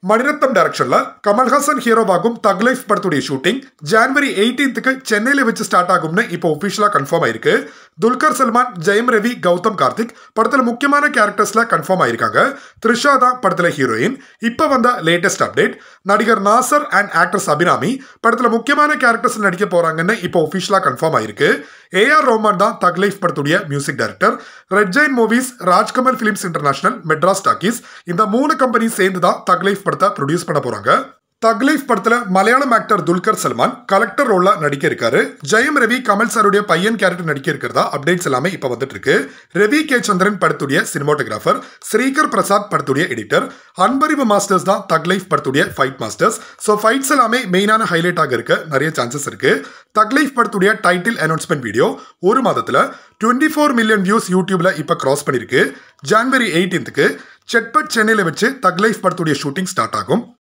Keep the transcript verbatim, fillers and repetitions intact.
மணிரத்னம் டைரக்ஷன்ல கமல் ஹாசன் ஹீரோவாகும் தக் லைஃப் படத்துடைய ஷூட்டிங் ஜனவரி எயிட்டீன்த்துக்கு சென்னையில வச்சு ஸ்டார்ட் ஆகும்னு இப்போ ஒபிஷியலா கன்ஃபார்ம் ஆயிருக்கு. துல்கர் சல்மான், ஜெயம் ரவி, கௌதம் கார்த்திக் படத்துல முக்கியமான கேரக்டர்ஸ்ல கன்ஃபார்ம் ஆயிருக்காங்க. த்ரிஷா தான் படத்துல ஹீரோயின். இப்போ வந்த லேட்டஸ்ட் அப்டேட், நடிகர் நாசர் அண்ட் ஆக்டர்ஸ் அபிராமி படத்துல முக்கியமான கேரக்டர்ஸ் நடிக்க போறாங்கன்னு இப்போ ஒபிஷியலா கன்ஃபார்ம் ஆயிருக்கு. ஏ ஆர் ரோமான் தான் தக் லைஃப் படத்துடைய music director. Red giant movies, Rajkamal films international, Madras talkies இந்த மூணு கம்பெனி சேர்ந்து தான் தக் லைஃப் படத்தை ப்ரொடியூஸ் பண்ண போறாங்க. தக் லைஃப் படத்துல மலையாளம் ஆக்டர் துல்கர் சல்மான் கலெக்டர் ரோல்ல நடிக்க இருக்காரு. ஜெயம் ரவி கமல் சாருடைய பையன் கேரக்டர் நடிக்க இருக்கிறதா அப்டேட்ஸ் எல்லாமே இப்ப வந்துட்டு இருக்கு. ரவி கே சந்திரன் படத்துடைய சினிமாட்டோகிராஃபர், ஸ்ரீகர் பிரசாத் படத்துடைய எடிட்டர், அன்பறிவு மாஸ்டர்ஸ் தான் தக் லைஃப் படத்துடைய ஃபைட் மாஸ்டர்ஸ். ஸோ ஃபைட்ஸ் எல்லாமே மெயினான ஹைலைட் ஆக இருக்க நிறைய சான்சஸ் இருக்கு. தக் லைஃப் படத்துடைய டைட்டில் அனௌன்ஸ்மெண்ட் வீடியோ ஒரு மாதத்துல டுவெண்ட்டி ஃபோர் மில்லியன் வியூஸ் யூடியூப்ல இப்ப கிராஸ் பண்ணிருக்கு. ஜனவரி எயிட்டீன்த்துக்கு செட்பட் சென்னையில வச்சு தக் லைஃப் படத்துடைய ஷூட்டிங் ஸ்டார்ட் ஆகும்.